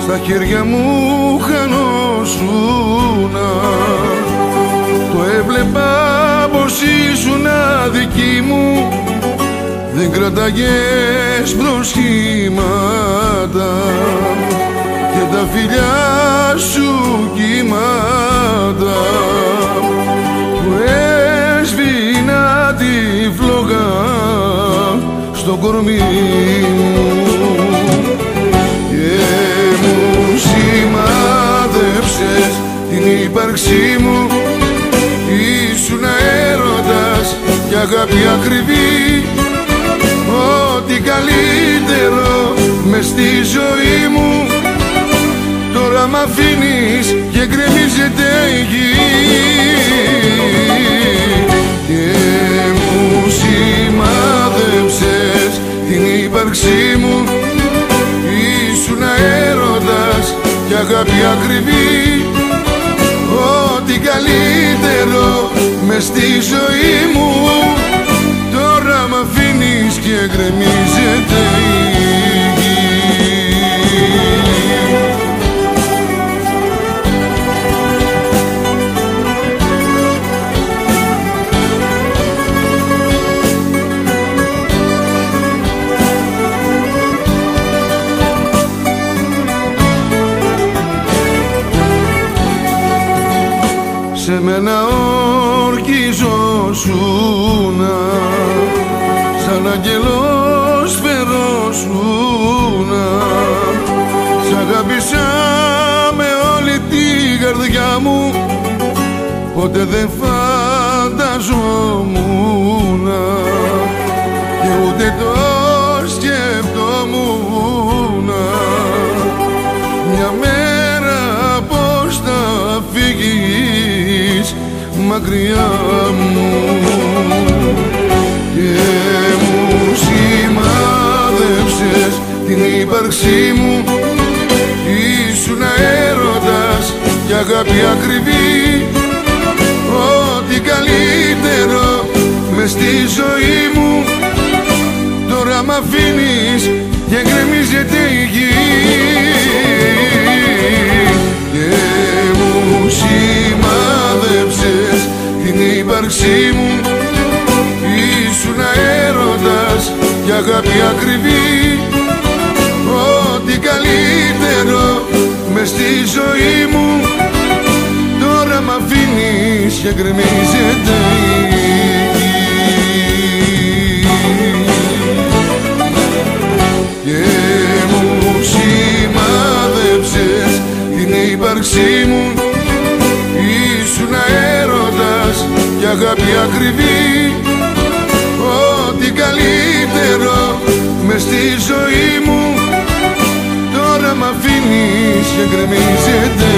στα χέρια μου χανόσουνα. Το έβλεπα πως ήσουνα δική μου, δεν κράταγες προσχήματα και τα φιλιά σου κύματα που έσβηνα τη φλόγα στο κορμί μου και μου σημάδεψες την ύπαρξή μου. Ήσουνα έρωτας και αγάπη ακριβή, ό,τι καλύτερο μες στη ζωή μου. Τώρα μ' αφήνεις και γκρεμίζεται η γη και μου σημάδεψες την ύπαρξή μου. Ήσουνα έρωτας και αγάπη ακριβή, ό,τι καλύτερο μες στη ζωή μου. Τώρα μ' αφήνεις και γκρεμίζεται η γη. Σε μένα ορκιζόσουνα, σαν αγγελός φερόσουνα. Σ' αγάπησα με όλη την καρδιά μου, ποτέ δεν φανταζόμουνα και ούτε το σκεφτόμουνα μια μέρα πως θα φύγεις μακριά μου και μου σημάδεψες την ύπαρξή μου. Ήσουνα έρωτας και αγάπη ακριβή, ό,τι καλύτερο μες στη ζωή μου. Τώρα μ' αφήνεις και γκρεμίζεται η γη και μου σημάδεψες την ύπαρξή μου. Ήσουνα έρωτας και αγάπη ακριβή, ό,τι καλύτερο μες στη ζωή μου. Τώρα μ' αφήνεις και γκρεμίζεται η γη και μου σημάδεψες την ύπαρξή μου. Ήσουνα έρωτας και αγάπη ακριβή, ό,τι καλύτερο μες στη ζωή μου. Τώρα μ' αφήνεις και γκρεμίζεται